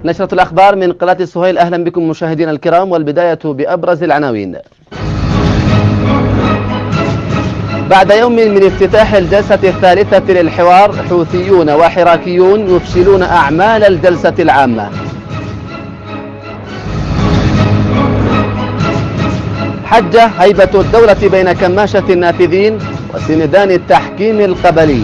نشرة الأخبار من قناة سهيل. أهلا بكم مشاهدينا الكرام، والبداية بأبرز العناوين. بعد يوم من افتتاح الجلسة الثالثة للحوار، حوثيون وحراكيون يفشلون أعمال الجلسة العامة. حجة هيبة الدولة بين كماشة النافذين وسندان التحكيم القبلي.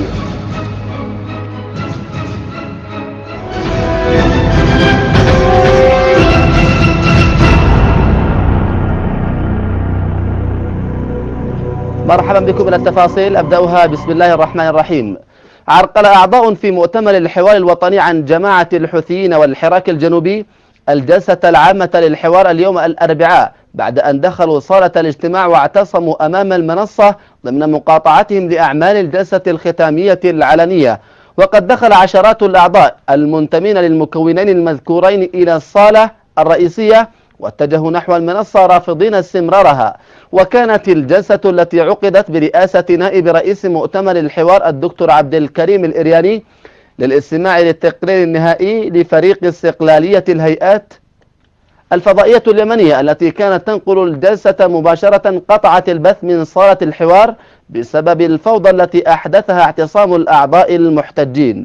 مرحبا بكم إلى التفاصيل، أبدأها بسم الله الرحمن الرحيم. عرقل أعضاء في مؤتمر الحوار الوطني عن جماعة الحوثيين والحراك الجنوبي الجلسة العامة للحوار اليوم الأربعاء، بعد أن دخلوا صالة الاجتماع واعتصموا أمام المنصة ضمن مقاطعتهم لأعمال الجلسة الختامية العلنية. وقد دخل عشرات الأعضاء المنتمين للمكونين المذكورين إلى الصالة الرئيسية واتجهوا نحو المنصة رافضين استمرارها. وكانت الجلسة التي عقدت برئاسة نائب رئيس مؤتمر الحوار الدكتور عبد الكريم الإرياني للاستماع للتقرير النهائي لفريق استقلالية الهيئات الفضائية اليمنية التي كانت تنقل الجلسة مباشرة، قطعت البث من صالة الحوار بسبب الفوضى التي أحدثها اعتصام الأعضاء المحتجين.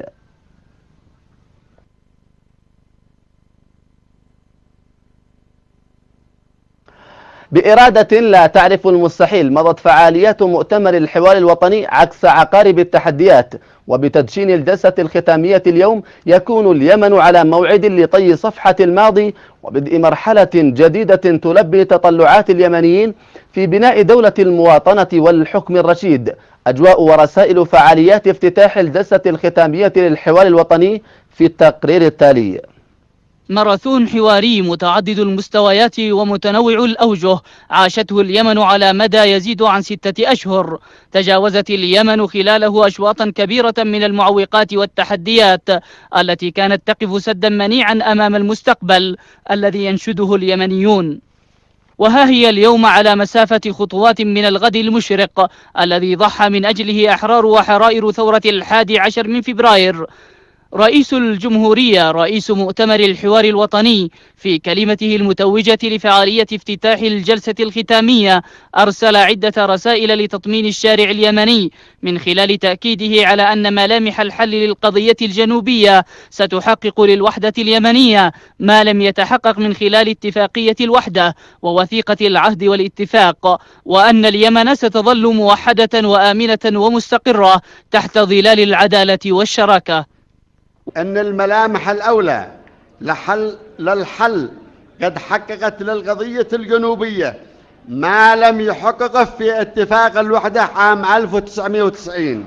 بإرادة لا تعرف المستحيل، مضت فعاليات مؤتمر الحوار الوطني عكس عقارب التحديات، وبتدشين الجلسة الختامية اليوم يكون اليمن على موعد لطي صفحة الماضي وبدء مرحلة جديدة تلبي تطلعات اليمنيين في بناء دولة المواطنة والحكم الرشيد. أجواء ورسائل فعاليات افتتاح الجلسة الختامية للحوار الوطني في التقرير التالي. ماراثون حواري متعدد المستويات ومتنوع الأوجه عاشته اليمن على مدى يزيد عن 6 أشهر. تجاوزت اليمن خلاله أشواطا كبيرة من المعوقات والتحديات التي كانت تقف سدا منيعا أمام المستقبل الذي ينشده اليمنيون. وها هي اليوم على مسافة خطوات من الغد المشرق الذي ضحى من أجله أحرار وحرائر ثورة 11 من فبراير. رئيس الجمهورية رئيس مؤتمر الحوار الوطني في كلمته المتوجة لفعالية افتتاح الجلسة الختامية أرسل عدة رسائل لتطمين الشارع اليمني، من خلال تأكيده على أن ملامح الحل للقضية الجنوبية ستحقق للوحدة اليمنية ما لم يتحقق من خلال اتفاقية الوحدة ووثيقة العهد والاتفاق، وأن اليمن ستظل موحدة وآمنة ومستقرة تحت ظلال العدالة والشراكة. أن الملامح الأولى للحل قد حققت للقضية الجنوبية ما لم يحققه في اتفاق الوحدة عام 1990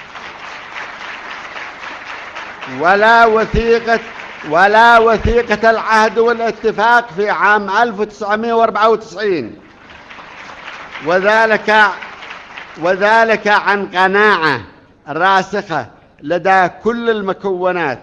ولا وثيقة العهد والاتفاق في عام 1994، وذلك عن قناعة راسخة لدى كل المكونات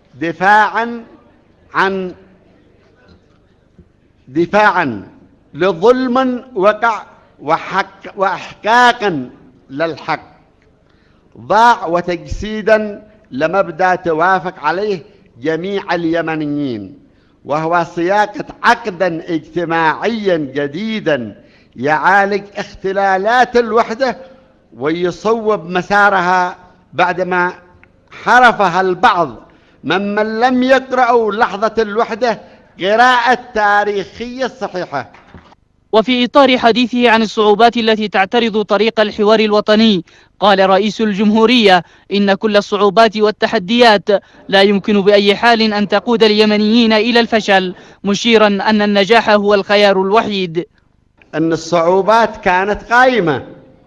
دفاعا لظلم وقع وإحقاقا للحق ضاع، وتجسيدا لمبدأ توافق عليه جميع اليمنيين، وهو صياغة عقدا اجتماعيا جديدا يعالج اختلالات الوحدة ويصوب مسارها بعدما حرفها البعض ممن لم يقرأوا لحظة الوحدة قراءة تاريخية صحيحة. وفي إطار حديثه عن الصعوبات التي تعترض طريق الحوار الوطني، قال رئيس الجمهورية إن كل الصعوبات والتحديات لا يمكن بأي حال أن تقود اليمنيين إلى الفشل، مشيرا أن النجاح هو الخيار الوحيد. أن الصعوبات كانت قائمة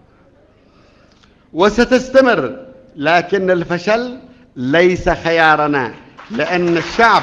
وستستمر، لكن الفشل ليس خيارنا، لأن الشعب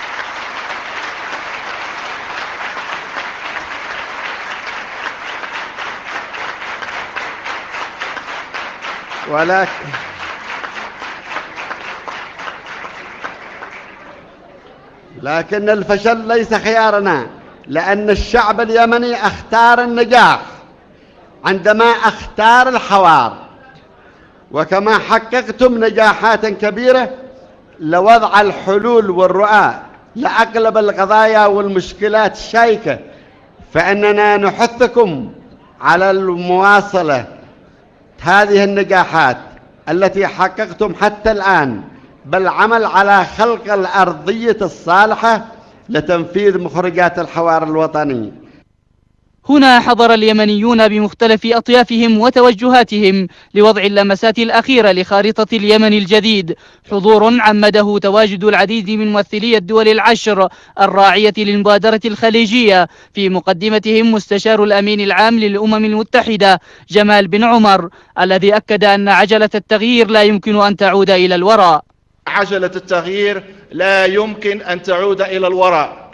لكن الفشل ليس خيارنا، لأن الشعب اليمني اختار النجاح عندما اختار الحوار. وكما حققتم نجاحات كبيرة لوضع الحلول والرؤى لأغلب القضايا والمشكلات الشائكة، فإننا نحثكم على المواصلة هذه النجاحات التي حققتم حتى الآن، بل عمل على خلق الأرضية الصالحة لتنفيذ مخرجات الحوار الوطني. هنا حضر اليمنيون بمختلف أطيافهم وتوجهاتهم لوضع اللمسات الأخيرة لخارطة اليمن الجديد، حضور عمده تواجد العديد من ممثلي الدول العشر الراعية للمبادرة الخليجية، في مقدمتهم مستشار الأمين العام للأمم المتحدة جمال بن عمر، الذي أكد أن عجلة التغيير لا يمكن أن تعود إلى الوراء. عجلة التغيير لا يمكن أن تعود إلى الوراء.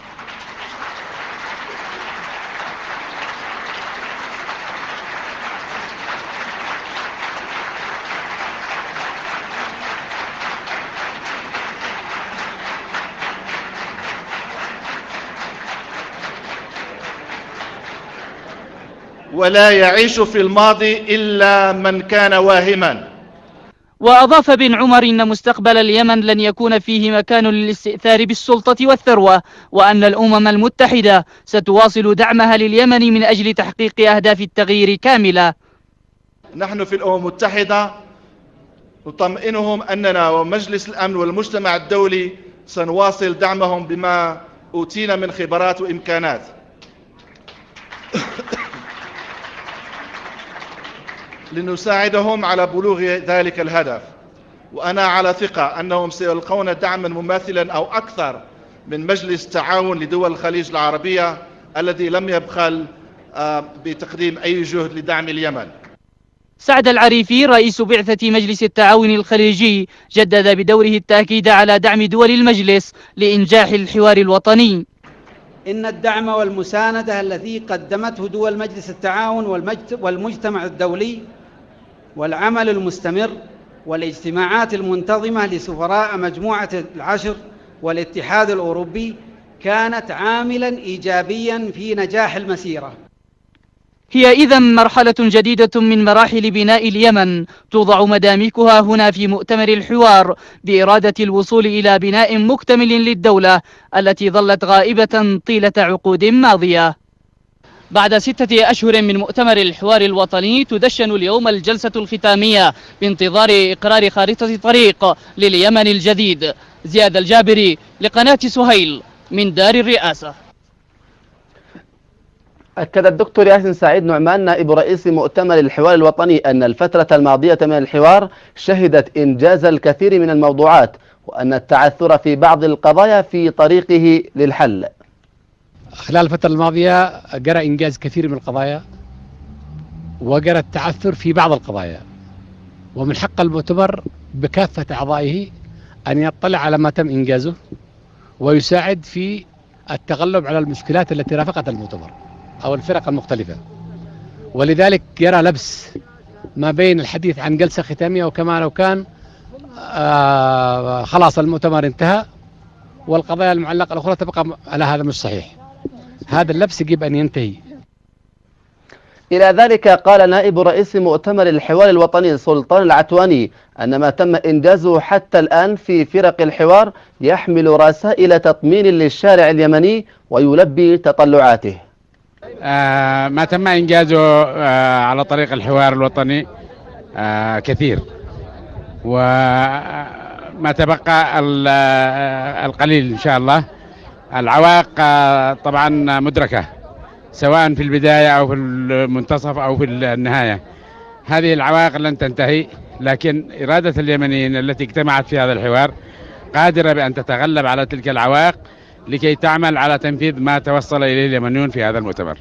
ولا يعيش في الماضي إلا من كان واهما. وأضاف بن عمر إن مستقبل اليمن لن يكون فيه مكان للاستئثار بالسلطة والثروة، وأن الأمم المتحدة ستواصل دعمها لليمن من أجل تحقيق أهداف التغيير كاملة. نحن في الأمم المتحدة نطمئنهم أننا ومجلس الأمن والمجتمع الدولي سنواصل دعمهم بما أوتينا من خبرات وإمكانات لنساعدهم على بلوغ ذلك الهدف، وأنا على ثقة أنهم سيلقون دعما مماثلا أو أكثر من مجلس تعاون لدول الخليج العربية الذي لم يبخل بتقديم أي جهد لدعم اليمن. سعد العريفي رئيس بعثة مجلس التعاون الخليجي جدد بدوره التأكيد على دعم دول المجلس لإنجاح الحوار الوطني. إن الدعم والمساندة الذي قدمته دول مجلس التعاون والمجتمع الدولي والعمل المستمر والاجتماعات المنتظمة لسفراء مجموعة العشر والاتحاد الأوروبي كانت عاملا إيجابيا في نجاح المسيرة. هي إذن مرحلة جديدة من مراحل بناء اليمن توضع مدامكها هنا في مؤتمر الحوار بإرادة الوصول إلى بناء مكتمل للدولة التي ظلت غائبة طيلة عقود ماضية. بعد 6 أشهر من مؤتمر الحوار الوطني تدشن اليوم الجلسة الختامية بانتظار إقرار خارطة طريق لليمن الجديد. زياد الجابري لقناة سهيل من دار الرئاسة. أكد الدكتور ياسين سعيد نعمان نائب رئيس مؤتمر الحوار الوطني أن الفترة الماضية من الحوار شهدت إنجاز الكثير من الموضوعات، وأن التعثر في بعض القضايا في طريقه للحل. خلال الفترة الماضية جرى إنجاز كثير من القضايا وجرى التعثر في بعض القضايا، ومن حق المؤتمر بكافة أعضائه أن يطلع على ما تم إنجازه ويساعد في التغلب على المشكلات التي رافقت المؤتمر أو الفرق المختلفة، ولذلك يرى لبس ما بين الحديث عن جلسة ختامية وكما لو كان خلاص المؤتمر انتهى والقضايا المعلقة الأخرى تبقى على هذا مش صحيح. هذا اللبس يجب أن ينتهي. إلى ذلك قال نائب رئيس مؤتمر الحوار الوطني سلطان العتواني أن ما تم إنجازه حتى الآن في فرق الحوار يحمل رسائل تطمين للشارع اليمني ويلبي تطلعاته. ما تم إنجازه على طريق الحوار الوطني كثير، وما تبقى القليل إن شاء الله. العوائق طبعا مدركة سواء في البداية أو في المنتصف أو في النهاية. هذه العوائق لن تنتهي، لكن إرادة اليمنيين التي اجتمعت في هذا الحوار قادرة بأن تتغلب على تلك العوائق لكي تعمل على تنفيذ ما توصل إليه اليمنيون في هذا المؤتمر.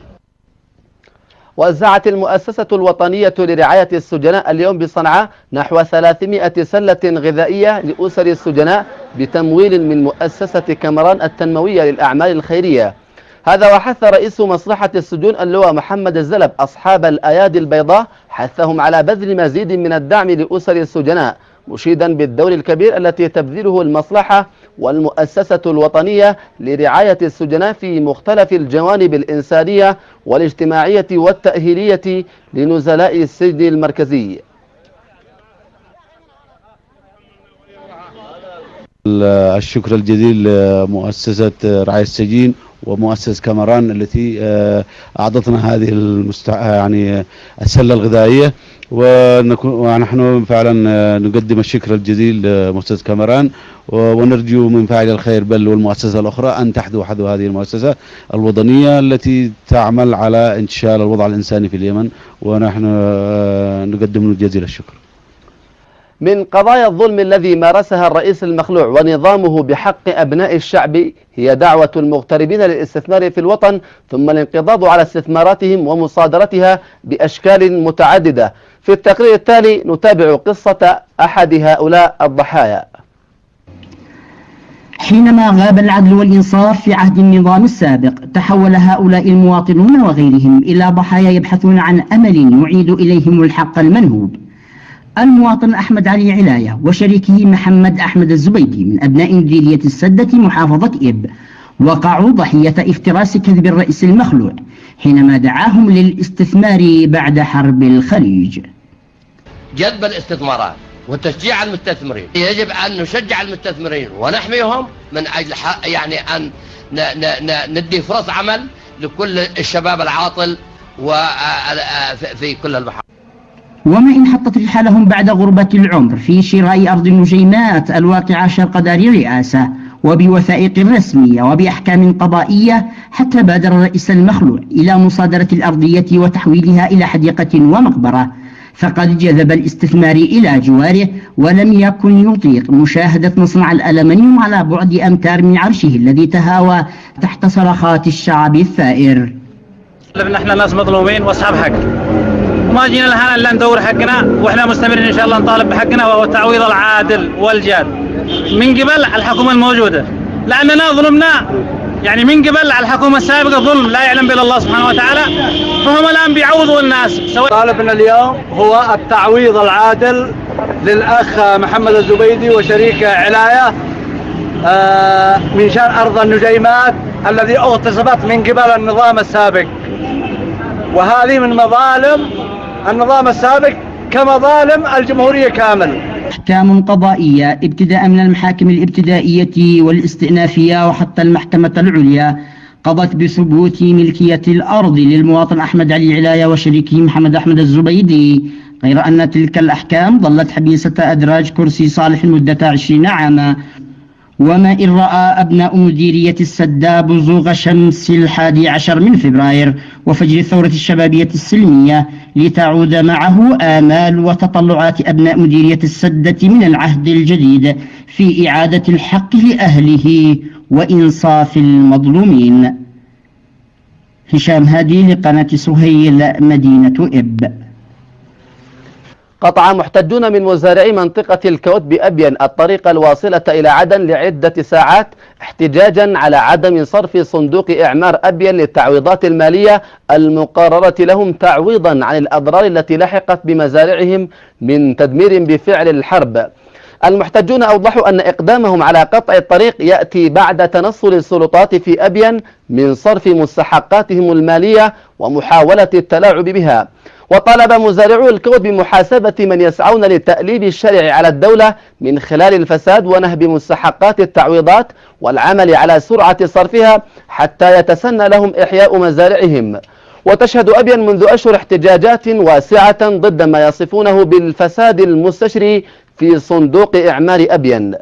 وزعت المؤسسة الوطنية لرعاية السجناء اليوم بصنعاء نحو 300 سلة غذائية لأسر السجناء بتمويل من مؤسسة كامران التنموية للأعمال الخيرية. هذا وحث رئيس مصلحة السجون اللواء محمد الزلب أصحاب الأيادي البيضاء، حثهم على بذل مزيد من الدعم لأسر السجناء، مشيدا بالدور الكبير التي تبذله المصلحة والمؤسسة الوطنية لرعاية السجناء في مختلف الجوانب الإنسانية والاجتماعية والتأهيلية لنزلاء السجن المركزي. الشكر الجزيل لمؤسسة رعاية السجين ومؤسسة كامران التي أعطتنا هذه يعني السلة الغذائية، ونحن فعلا نقدم الشكر الجزيل لمؤسسة كامران، ونرجو من فاعل الخير بل والمؤسسة الأخرى أن تحذو حذو هذه المؤسسة الوطنية التي تعمل على انتشال الوضع الإنساني في اليمن، ونحن نقدم له جزيل الشكر. من قضايا الظلم الذي مارسها الرئيس المخلوع ونظامه بحق أبناء الشعب هي دعوة المغتربين للاستثمار في الوطن، ثم الانقضاض على استثماراتهم ومصادرتها بأشكال متعددة. في التقرير التالي نتابع قصة أحد هؤلاء الضحايا. حينما غاب العدل والإنصاف في عهد النظام السابق، تحول هؤلاء المواطنون وغيرهم إلى ضحايا يبحثون عن أمل يعيد إليهم الحق المنهوب. المواطن أحمد علي علاية وشريكه محمد أحمد الزبيدي من أبناء مديرية السدة محافظة إب وقعوا ضحية افتراس كذب الرئيس المخلوع حينما دعاهم للاستثمار بعد حرب الخليج. جذب الاستثمارات وتشجيع المستثمرين، يجب أن نشجع المستثمرين ونحميهم من أجل يعني أن ندي فرص عمل لكل الشباب العاطل وفي كل المحافظ. وما إن حطت رحالهم بعد غربة العمر في شراء أرض النجيمات الواقعة شرق دار الرئاسة وبوثائق رسمية وبأحكام قضائية، حتى بادر الرئيس المخلوع إلى مصادرة الأرضية وتحويلها إلى حديقة ومقبرة، فقد جذب الاستثمار إلى جواره ولم يكن يطيق مشاهدة مصنع الألمنيوم على بعد أمتار من عرشه الذي تهاوى تحت صرخات الشعب الثائر. نحن ناس مظلومين واصحاب حق، وما جينا لهنا الا ندور حقنا، واحنا مستمرين ان شاء الله نطالب بحقنا، وهو التعويض العادل والجاد من قبل الحكومه الموجوده، لاننا ظلمنا يعني من قبل الحكومه السابقه ظلم لا يعلم به الله سبحانه وتعالى، فهم الان بيعوضوا الناس. طالبنا اليوم هو التعويض العادل للاخ محمد الزبيدي وشريكه علايه من شان ارض النجيمات الذي اغتصبت من قبل النظام السابق، وهذه من مظالم النظام السابق كمظالم الجمهورية كامل. أحكام قضائية ابتداء من المحاكم الابتدائية والاستئنافية وحتى المحكمة العليا قضت بثبوت ملكية الأرض للمواطن أحمد علي علاية وشريكه محمد أحمد الزبيدي، غير أن تلك الأحكام ظلت حبيسة أدراج كرسي صالح مدة 20 عاما. وما إن رأى أبناء مديرية السدة بزوغ شمس 11 من فبراير وفجر الثورة الشبابية السلمية لتعود معه آمال وتطلعات أبناء مديرية السدة من العهد الجديد في إعادة الحق لأهله وإنصاف المظلومين. هشام هادي لقناة سهيل، مدينة إب. قطع محتجون من مزارعي منطقة الكوت بأبين الطريق الواصلة إلى عدن لعدة ساعات احتجاجا على عدم صرف صندوق إعمار أبين للتعويضات المالية المقررة لهم تعويضا عن الأضرار التي لحقت بمزارعهم من تدمير بفعل الحرب. المحتجون أوضحوا أن إقدامهم على قطع الطريق يأتي بعد تنصل السلطات في أبين من صرف مستحقاتهم المالية ومحاولة التلاعب بها. وطالب مزارعو الكوت بمحاسبة من يسعون لتأليب الشرع على الدولة من خلال الفساد ونهب مستحقات التعويضات والعمل على سرعة صرفها حتى يتسنى لهم إحياء مزارعهم. وتشهد أبين منذ أشهر احتجاجات واسعة ضد ما يصفونه بالفساد المستشري في صندوق إعمار أبين.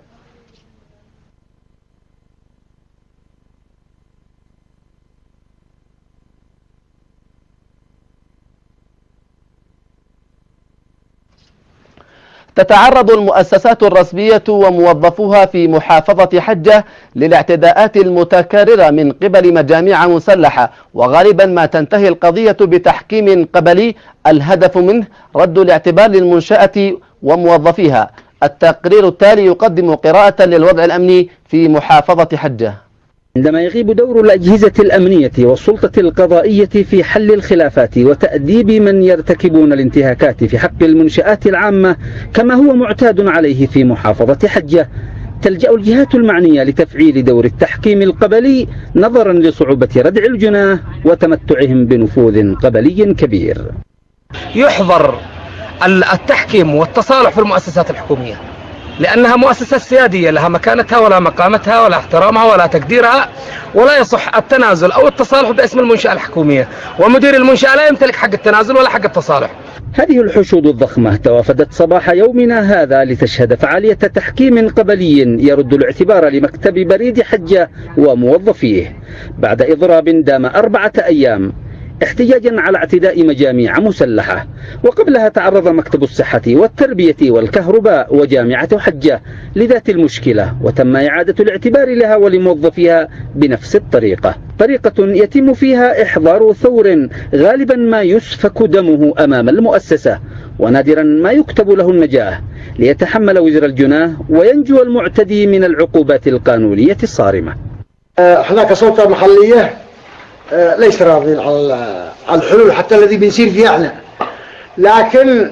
تتعرض المؤسسات الرسمية وموظفوها في محافظة حجة للاعتداءات المتكررة من قبل مجاميع مسلحة، وغالبا ما تنتهي القضية بتحكيم قبلي الهدف منه رد الاعتبار للمنشأة وموظفيها. التقرير التالي يقدم قراءة للوضع الأمني في محافظة حجة. عندما يغيب دور الأجهزة الأمنية والسلطة القضائية في حل الخلافات وتأديب من يرتكبون الانتهاكات في حق المنشآت العامة كما هو معتاد عليه في محافظة حجة، تلجأ الجهات المعنية لتفعيل دور التحكيم القبلي نظرا لصعوبة ردع الجناه وتمتعهم بنفوذ قبلي كبير. يحظر التحكيم والتصالح في المؤسسات الحكومية، لأنها مؤسسة سيادية لها مكانتها ولا مقامتها ولا احترامها ولا تقديرها، ولا يصح التنازل أو التصالح باسم المنشأة الحكومية، ومدير المنشأة لا يمتلك حق التنازل ولا حق التصالح. هذه الحشود الضخمة توافدت صباح يومنا هذا لتشهد فعالية تحكيم قبلي يرد الاعتبار لمكتب بريد حجة وموظفيه بعد إضراب دام 4 أيام احتجاجا على اعتداء مجاميع مسلحة. وقبلها تعرض مكتب الصحة والتربية والكهرباء وجامعة حجة لذات المشكلة، وتم إعادة الاعتبار لها ولموظفيها بنفس الطريقة، طريقة يتم فيها إحضار ثور غالبا ما يسفك دمه أمام المؤسسة، ونادرا ما يكتب له النجاة ليتحمل وزر الجناه وينجو المعتدي من العقوبات القانونية الصارمة. احنا كسلطة محلية ليس راضين على الحلول حتى الذي بنصير فيه احنا، لكن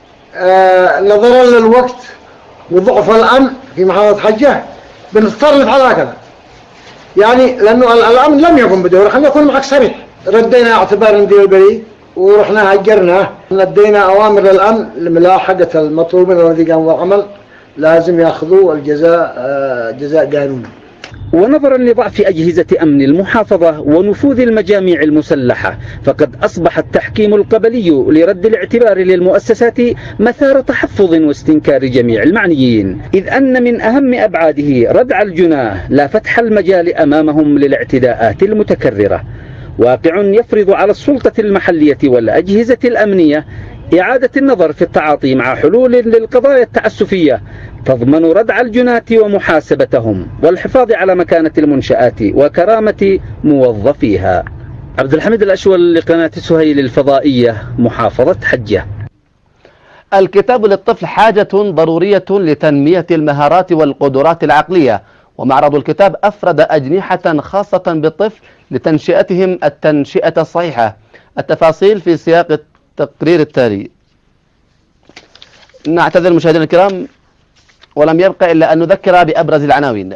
نظرا للوقت وضعف الامن في محافظة حجة بنضطر نفعل هكذا، يعني لانه الامن لم يقم بدوره. خلينا نكون معك صريح، ردينا اعتبار ندير البريد ورحنا هجرناه، ندينا اوامر للامن لملاحقة المطلوبين الذي قاموا بالعمل لازم ياخذوا الجزاء جزاء قانوني. ونظرا لضعف أجهزة أمن المحافظة ونفوذ المجاميع المسلحة، فقد أصبح التحكيم القبلي لرد الاعتبار للمؤسسات مثار تحفظ واستنكار جميع المعنيين، إذ أن من أهم أبعاده ردع الجناه لا فتح المجال أمامهم للاعتداءات المتكررة. واقع يفرض على السلطة المحلية والأجهزة الأمنية إعادة النظر في التعاطي مع حلول للقضايا التعسفية تضمن ردع الجناة ومحاسبتهم والحفاظ على مكانة المنشآت وكرامة موظفيها. عبد الحميد الأشول لقناة سهيل الفضائية، محافظة حجة. الكتاب للطفل حاجة ضرورية لتنمية المهارات والقدرات العقلية، ومعرض الكتاب أفرد أجنحة خاصة بالطفل لتنشئتهم التنشئة الصحيحة. التفاصيل في سياق التقرير التالي. نعتذر مشاهدينا الكرام، ولم يبقى إلا أن نذكر بأبرز العناوين.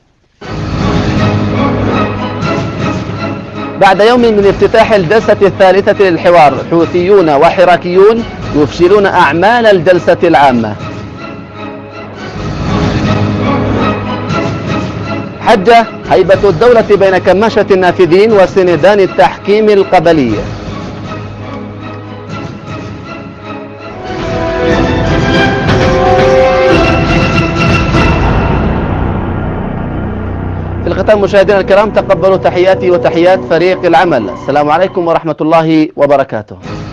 بعد يوم من افتتاح الجلسة الثالثة للحوار، حوثيون وحراكيون يفشلون أعمال الجلسة العامة. حجة، هيبة الدولة بين كماشة النافذين وسندان التحكيم القبلي. في الختام مشاهدينا الكرام، تقبلوا تحياتي وتحيات فريق العمل. السلام عليكم ورحمة الله وبركاته.